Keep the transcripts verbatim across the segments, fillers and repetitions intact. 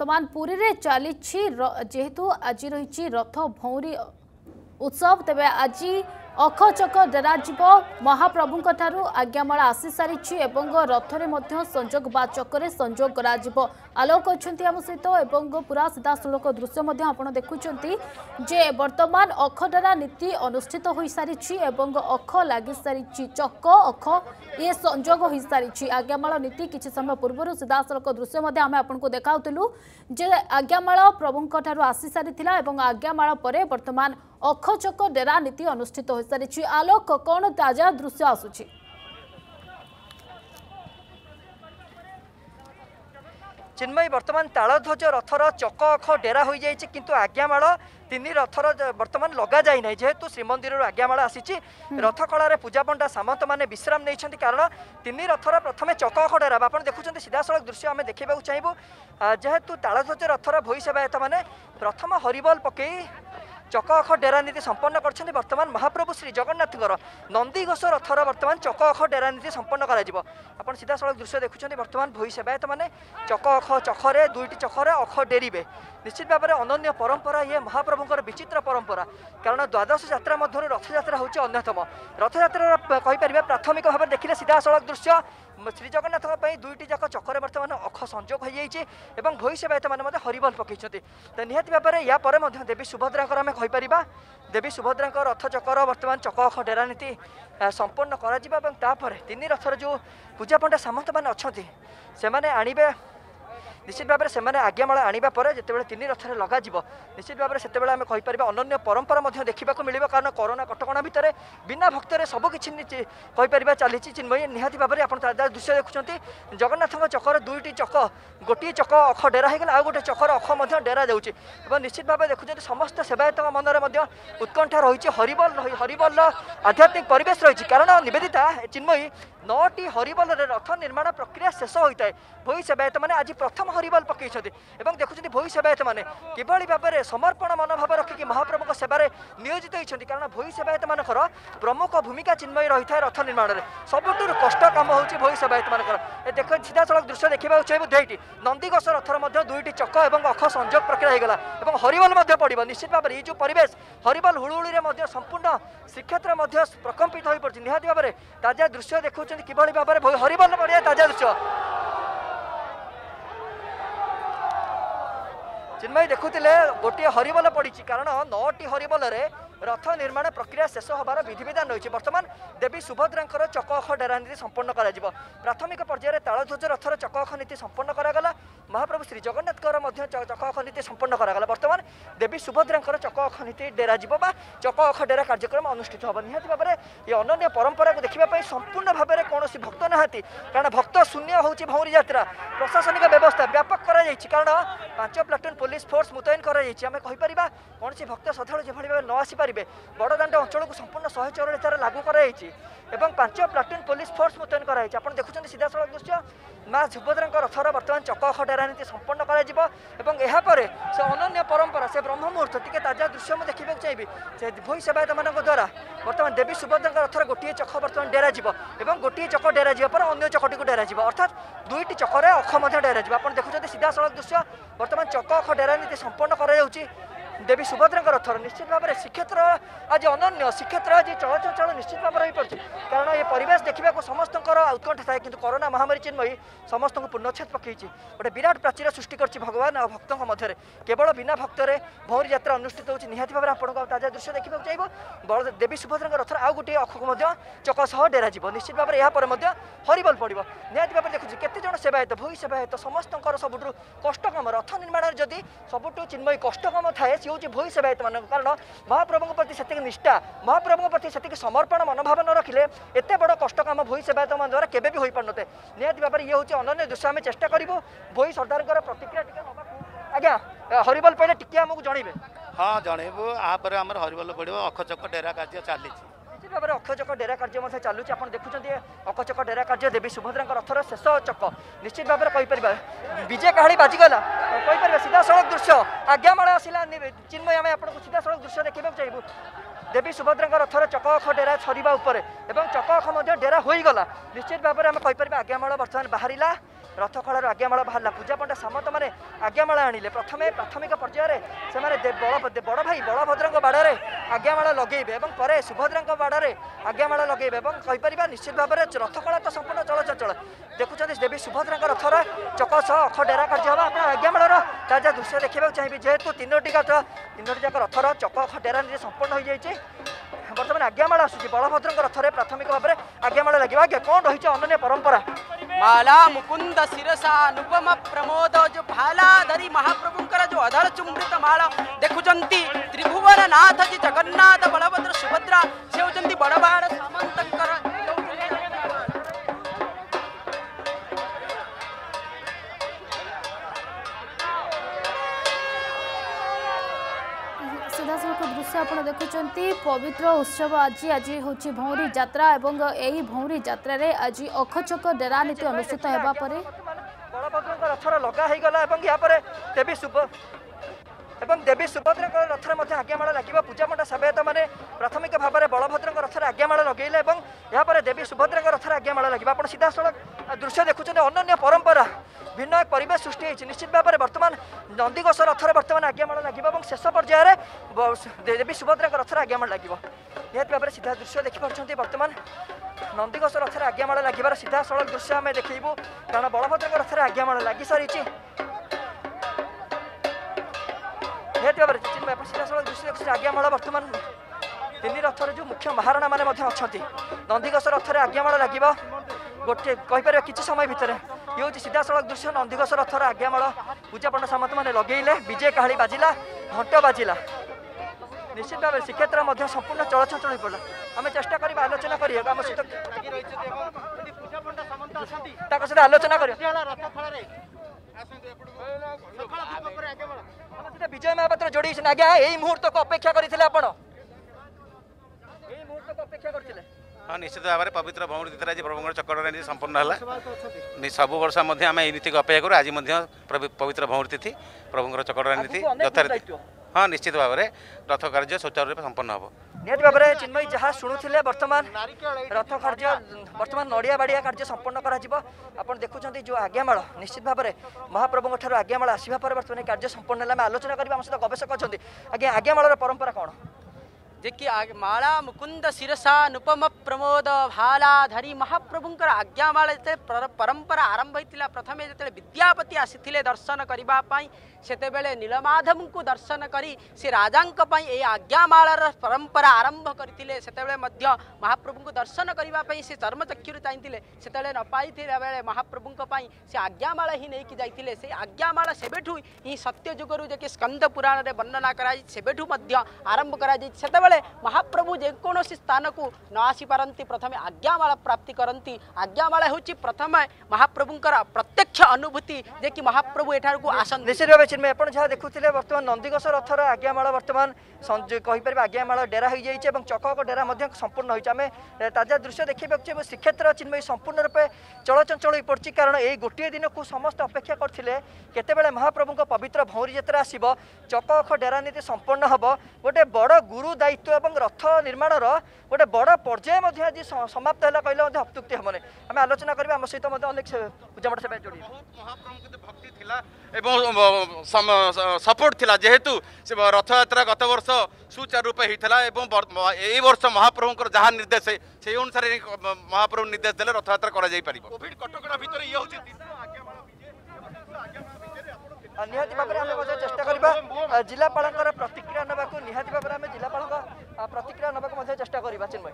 बर्तमान पुरी रे चली जेहेतु आज रही रथ भौरी उत्सव तेबे आज अखचक डेराजिब महाप्रभु आज्ञामाला आसी सारी रथरे संजोग बा चक्कर संजोग कर आलोक अच्छा आम सहित पूरा सीधा सड़क दृश्य आप देखुं जे बर्तमान अखडेरा नीति अनुष्ठित हो सारी अख लगी सारी चक अख ये संजोग हो सारी आज्ञामाला नीति किसी समय पूर्व सीधा सड़क दृश्य आम आपको देखाऊलु जे आज्ञामाला प्रभु आसी सारी आज्ञामाला पर बर्तमान अखचक डेरा नीति अनुष्ठित हो सारी आलोक कौन ताजा दृश्य आसुची चिन्मयी बर्तमान तालध्वज रथर चक अख डेरा हो जाए किंतु आज्ञामाल तीन रथर बर्तमान लगा जाए ना जेहेतु श्रीमंदिर आज्ञामाल आसी रथ कलार पूजा पंडा सामंत मैंने विश्राम नहीं कारण तीन रथर प्रथम चक अख डेरा आप देखुं सीधा सड़क दृश्य आम देखा चाहबू जेहेतु तालध्वज रथर भई सेवायत मैंने प्रथम हरिबल पकई चक अख डेरा नीति संपन्न कर बर्तमान महाप्रभु श्री जगन्नाथ नंदीघोष रथर बर्तमान चक अख डेरा नीति संपन्न कर सीधा सड़क दृश्य देखुं बर्तमान भई सेवायत मैंने चक अख चखरे दुईटी चखरे अख डेरिबे निश्चित भाव में अनन्य परंपरा ये महाप्रभुंर विचित्र परंपरा कारण द्वादश जात्रा मध्य रथयात्रा हूँ अन्यतम रथयात्रा कहीपर प्राथमिक भाव देखिले सीधा सड़क दृश्य श्री जगन्नाथ दुईटी जाक चक्कर बर्तमान अख संजोग हो जाए भई सेवायत मैंने हरिबल पकई तो निहाती भाव में या देवी सुभद्रा आम कहीपर देवी सुभद्रा रथ चक्कर बर्तमान चक अख डेरा नीति संपन्न कर तीन रथर जो पूजा पंडा सामंत मैंने अच्छा से आणवे निश्चित भाव में से आज्ञामाला आने जिते तीन रथरे लग निश्चित भाव में से कहीपर अनन्य परंपरा देखा मिल कारण कोरोना कटका भितर बिना भक्तरे सबकि कहीपर चली चिन्मयी निहाती भाव में आप दृश्य देखुं जगन्नाथ चकर दुईटी चक गोटे चक अख डेरा होगा आउ गोटे चकर अख डेरा जाऊँगी निश्चित भाव देखुं समस्त सेवायत मन में उत्कंठा रही हरिबल हरिबल आध्यात्मिक परिवेश रही कारण निवेदिता चिन्मयी नौटी हरिबल रथ निर्माण प्रक्रिया शेष होता है भई सेवायत मैंने आज प्रथम हरिबल पकई देखुं भई सेवायत मैंने किभली भाव में समर्पण मनोभाव रखिकी महाप्रभु सेवार नियोजित होती कारण भई सेवायत मानकर प्रमुख भूमिका चिन्मयी रही है रथ निर्माण में सबुठ कष्ट कम हो भई सेवायत मानकर देख सीधा सड़क दृश्य देखा चाहिए दुईटी नंदीघोष रथर दुईटी चक और अख संजोग प्रक्रिया होगा और हरिबल पड़ो निश्चित भाव में ये जो परिवेश हरिबल हुड़ुड़ी संपूर्ण श्रीक्षेत्र प्रकम्पित हो पड़ी निहाती भाव में ताजा दृश्य देखुं किभली भाव में हरिबल पड़िया ताजा दृश्य चिन्मयी देखुले गोटे हरिबल पड़ी कारण नौटी हरिबल रथ निर्माण प्रक्रिया शेष होबार विधि विधान रही बर्तमान देवी सुभद्रा चक अख डेरा नीति संपन्न कर प्राथमिक पर्यायर तालध्वज रथर चक अख नीति संपन्न करागला महाप्रभु श्री जगन्नाथ चक अख नीति संपन्न करागला बर्तमान देवी सुभद्रा चक अख नीति डेरा चक अख डेरा कार्यक्रम अनुष्ठित होगा निहाती भाव में ये अनन्य परंपरा को देखा संपूर्ण भाव में कौन भक्त नहांती कारण भक्त शून्य हूँ भौरी यात्रा प्रशासनिक व्यवस्था व्यापक कर कारण पांच प्लाटून पुलिस फोर्स मुतयन करें कहीपर कौन भक्त श्रद्धा जो भाव न आसीपारे बड़दाण्ड अंचल को संपूर्ण शहे चौरालीस लागू कर पांच प्लाटून पुलिस फोर्स मुतयन कराई आप देखुं सीधा सड़क दृश्य माँ सुभद्रा रथर बर्तमान चक अख डेरा नीति संपन्न कर से अनन्य परंपरा से ब्रह्म मुहूर्त टी ताजा दृश्य मुझे देखा चाहिए से भई सेवायत मान द्वारा बर्तमान देवी सुभद्रा रथर गोटे चक बर्तमान डेरा और गोटे चक डेरा पर अन्य चकटी को डेरा अर्थात दुईटी चक्कर अख डेरा आप देखुं सीधा सड़क दृश्य बर्तमान चक अख डेरा नीति संपन्न कर देवी सुभद्रा रथर निश्चित भाव में श्रीक्षेत्र आज अनन्य श्रीक्षेत्र आज चलचंचल निश्चित भाव रही पड़ी कारण ये परिवेश देखा समस्त उत्कंठा थाए कि कोरोना महामारी चिन्मयी समस्त को पूर्णच्छेद पकई गोटे विराट प्राचीर सृष्टि कर भगवान और भक्तों मध्य केवल बिना भक्तरे भौरी यात्रा अनुष्ठित होती निहाती भाव में आपको ताजा दृश्य देखा चाहिए बड़ देवी सुभद्रा रथर आउ गोटे अख को चक सह डेरा निश्चित भाव में यहाँ हरिबल पड़ो निहाती भाव में देखुँ केते सेवायत भई सेवायत समस्त सबुठ कष्टकम रथ निर्माण जदि सबुठ चिन्मयी कष्टकम थाए हूँ भई सेवायत मान कारण महाप्रभु प्रति से निष्ठा महाप्रभु प्रति से समर्पण मनोभाव न रखिले एत बड़ कष्ट कम भई सेवायत मान द्वारा केबे भी हो पार नते निहाती भाव में ये हूँ अनन्य दृश्य आम चेष्टा करूँ भई सरदार प्रतिक्रिया टी आज्ञा हरिबल पहले टी आमको जनइबे हाँ जनइबू आपर आम हरिबल पड़ो अखचक डेरा कार्य चली भाव में अक्षचक डेरा कार्य चलुच आप देखुं अक्षचक डेरा कार्य देवी सुभद्रा रथर शेष चक निश्चित भाव में कहीपर विजय कहाड़ी बाजिगला कहीपर सीधा सड़क दृश्य आज्ञामाला आसला चिन्मयी आम आपको सीधा सड़क दृश्य देखा चाहिए देवी सुभद्रा रथर चक अख डेरा छरिबा उपरे एवं चक अख डेरा होईगला निश्चित भाव में आम कहीपर आज्ञामाला बर्तमान बाहर रथखलार आज्ञामाल बाहर पूजा पंडा सामंत मैंने आज्ञामाल आनिले प्रथमे प्राथमिक पर्यायर से बड़ भाई बलभद्र बाड़े आज्ञामाल लगेबे और पर सुभद्रा बाड़े आज्ञामाल लगेबे और कहीपर निश्चित भाव में रथखला तो संपूर्ण चलचंचल देखुं देवी सुभद्रा रथर चक सह अख डेरा कार्य हम आप आज्ञामाल ताजा दृश्य देखा चाहिए जेहेतु तीनोटी रथ तीनोटी जाक रथर चक अख डेरा संपूर्ण हो जाए बर्तमान आज्ञामाल आसूँ बलभद्र रथरे प्राथमिक भाव में आज्ञामाल लगे आज्ञा कौन रही अनन्य परंपरा माला मुकुंद शिरसा अनुपम प्रमोद जो भाला धरी महाप्रभुंकर जो अधर चुंबित माला देखुचंती त्रिभुवन नाथ जी जगन्नाथ बलभद्र सुभद्रा से होचंती बड़बाड़ सामंतंकर सीधासख दृश्य आप देखुं पवित्र उत्सव आज आज हूँ भौरी यात्रा और यही भौरी यात्रा रे आज अखचक डेरा नीति अनुष्ठित होगा बलभद्र रथर लगा गला देवी शुभ एवं देवी सुभद्रा रथर आज्ञामाल लगे पूजा पंडा सेवायत मैंने प्राथमिक भाव में बलभद्र रथर आज्ञामाल लगेले यहाँ देवी सुभद्रा रथर आज्ञामाल लगे आप सीधा सड़क दृश्य देखुं अनन्य परंपरा भिन्न एक परिवेश सृष्टि होती निश्चित भाव में बर्तमान नंदीघोष रथर बर्तमान आज्ञामाल लगे और शेष पर्यायर देवी सुभद्रा रथर आज्ञामाल लगे निहत भाव में सीधा दृश्य देखिपुं बर्तमान नंदीघोष रथर आज्ञामाल लगे सीधा सड़क दृश्य आम देखू कारण बलभद्र रथर आज्ञामाल लगी सारी निहत भाव में सीधा सड़क दृश्य देखिए आज्ञामाल बर्तमान तीन रथर जो मुख्य महाराणा मैंने अच्छा नंदीघोष रथर आज्ञामाल लगे गोटे कहीपर किसी समय भितर ये हूँ सीधा सड़क दृश्य नंदीघोष रथर आज्ञामाल पूजा पंडा सामंत मैंने लगेले विजय काहली बाजिला घंट बाजिला निश्चित भाव में श्रीक्षेत्र संपूर्ण चलचंचल हो पड़ा आम चेष्टा करवा आलोचना करिए आम सहित सहित आलोचना कर विजय महापात्र जोड़ी आज्ञा यही मुहूर्त को अपेक्षा करते आपण मुहूर्त को अपेक्षा करते हाँ निश्चित भाव में पवित्र भौरी तीर्थ आज प्रभुंर चक्र नीति संपूर्ण है सब वर्ष आम यही नीति को अपेक्षा करूँ आज पवित्र भौरी तिथि प्रभुंर चक्र नीति यथारीति हाँ निश्चित भाव में रथ कार्य सुचारू रूप संपन्न हम निहत भाव में चिन्मयी जहाँ शुणुले बर्तमान रथ कार्य बर्तमान नड़िया बाड़िया कार्य संपन्न कर देखुं जो आज्ञामाल निश्चित भाव में महाप्रभु ठार आज्ञामाल आसवा पर बर्तमान कार्य संपन्न है आलोचना करवा आम सहित गवेषक अच्छा आज्ञा आज्ञामाल परंपरा कौन जे कि माला मुकुंद शिरसा अनुपम प्रमोद भाला धरी महाप्रभुंकर आज्ञामाल जो परंपरा आरंभ होता प्रथमे जो विद्यापति आसी दर्शन करने से नीलमाधव को दर्शन करी से राजा आज्ञामाल परंपरा आरंभ करते से महाप्रभु को दर्शन करने से चर्मचक्षु चाहिए से न पाई बेले महाप्रभु से आज्ञामाल ही नहीं जाते से आज्ञामाल सेबेठू ही सत्य जुगरू जे स्कंद पुराण में वर्णना कराठू आरंभ कर महाप्रभु जेकोसी स्थान को न आसी पारती प्रथम आज्ञामाल प्राप्ति करती आज्ञामाल हूँ प्रथम महाप्रभुंकर प्रत्यक्ष अनुभूति जे कि महाप्रभु एठार को आसन निश्चित भाव चिन्मय आप जहाँ देखुले बर्तमान नंदीघोष रथर आज्ञामाल बर्तमान कहीपर आज्ञामाल डेरा हो जाए चक डेरा संपूर्ण होमें ताजा दृश्य देखा श्रीक्षेत्र चिन्मयी संपूर्ण रूपे चलचंचल हो पड़ी कारण यही गोटे दिन को समस्त अपेक्षा करते केतेबेले महाप्रभु पवित्र भौरी यात्रा आसब चक अख डेरा नीति संपन्न हम गोटे बड़ गुरु दायित्व और रथ निर्माण गोटे बड़ पर्याय आज समाप्त है कहले अत्युक्ति हेनी आम आलोचना करवा आम सहित अनेक पूजामठ सेवा जोड़ी भक्ति सपोर्ट थिला जेहेतु से रथ यात्रा गत वर्ष सुचारू रूपे होता है वर्ष महाप्रभु जहाँ निर्देश से अनुसार महाप्रभु निर्देश देले रथ यात्रा कोविड कटकणा भितर ये निहाती भाव में चेष्टा करवा जिलापाल प्रतिक्रिया ना निहाती भाव में जिलापाल प्रतिक्रिया ना चेष्टा करवा चिन्मय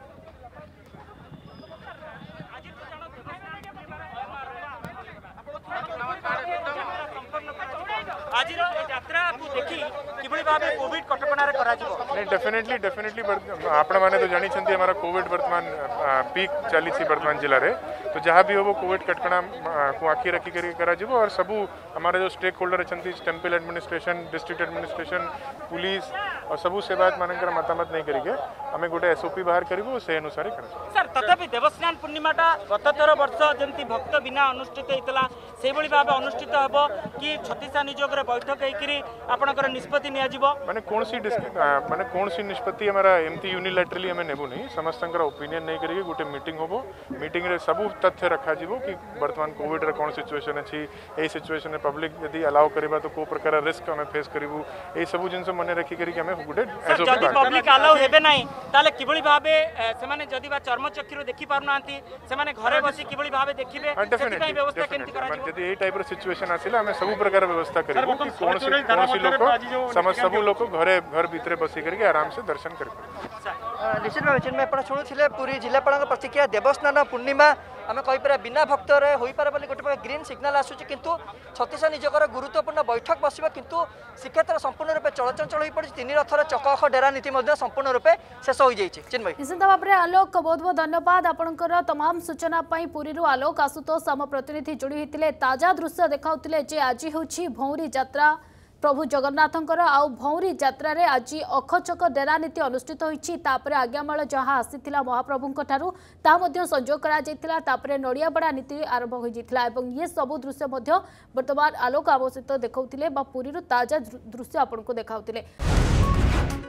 आज यात्रा को देखी किभली भाबे कोविड कटकणारे करा जिवो नहीं डेफिनेटली डेफिनेटली आपण माने तो जानी छंती हमारा कोविड वर्तमान पीक चली छी वर्तमान जिला रे तो जहाँ भी हो वो कोविड कटकणा को आखि रखी करी करा जिवो और सबू हमारे जो स्टेक होल्डर छंती temple administration district administration police और सबू सेवायत मानकर मतामत नहीं करिके हमें गोटे एसओपी बाहर करिवो से अनुसार करा सर तथापि देवस्नान पूर्णिमाटा गत थर वर्ष जेमती भक्त बिना अनुष्ठित होता से भली भाबे अनुष्ठित हेबो कि छत्तीसा नियोग रे बैठक हेकरी आपनकर निष्पत्ति निया जिवो माने कोनसी माने कोनसी निष्पत्ति हमारा एमती यूनिलैटरली हमें नेबो नहीं समस्तंकर ओपिनियन नहीं करिके गोटे मीटिंग होबो मीटिंग रे सबू तथ्य रखा कि वर्तमान कोविड रे कौन सिचुएशन अच्छी यही सिचुएशन में पब्लिक यदि अलाउ करबा तो को प्रकार रिस्क हमें फेस करिवु ए सब जिंस मन रखी करी हमें गुडे जदि पब्लिक अलाउ हेबे नाही ताले किबळी भाबे से माने जदि बा चर्मचक्षुर देखि पारु नांती से माने घरे बसी किबळी भाबे देखिबे सेति पई व्यवस्था केंति करा जिवो यदि ए टाइप रो सिचुएशन आसिला हमें सब प्रकार व्यवस्था करिवु कि कौन सी कौन सी लोक समझ सब लोक घरे घर भीतर बसी करके आराम से दर्शन कर निश्चित भाव चिन्मय आप शुणुले पुरी जिलापाल प्रतिक्रिया देवस्नान पूर्णिमा आम कहीपर बिना भक्त हो पारे बोली गोटे ग्रीन सिग्नाल आसूँ किंतु छत्तीसा निजकर गुरुत्वपूर्ण बैठक बस किंतु श्रीक्षेत्र संपूर्ण रूपे चलचंचल हो पड़ी तीन रथर चक अख डेरा नीति संपूर्ण रूपे शेष हो जाए चिन्मय निश्चित भाव में आलोक बहुत बहुत धन्यवाद आपंकर तमाम सूचना पुरी आलोक आशुतोष आम प्रतिनिधि जोड़ी होते ताजा दृश्य देखाऊे जे आज हूँ भौरी यात्रा प्रभु जगन्नाथंकर आउ भौरी यात्रा रे आज अखचक डेरा नीति अनुष्ठित होईछि तापरे आज्ञामाल जहाँ आसीथिला महाप्रभुंक ठारू ता मध्ये संजोग करा जायतिला तापरे नड़िया बड़ा नीति आरंभ हो जायतिला एवं ये सब दृश्य मध्ये वर्तमान आलोक आम सहित देखाउथिले बा पुरीरु ताजा दृश्य आपनको देखाउथिले।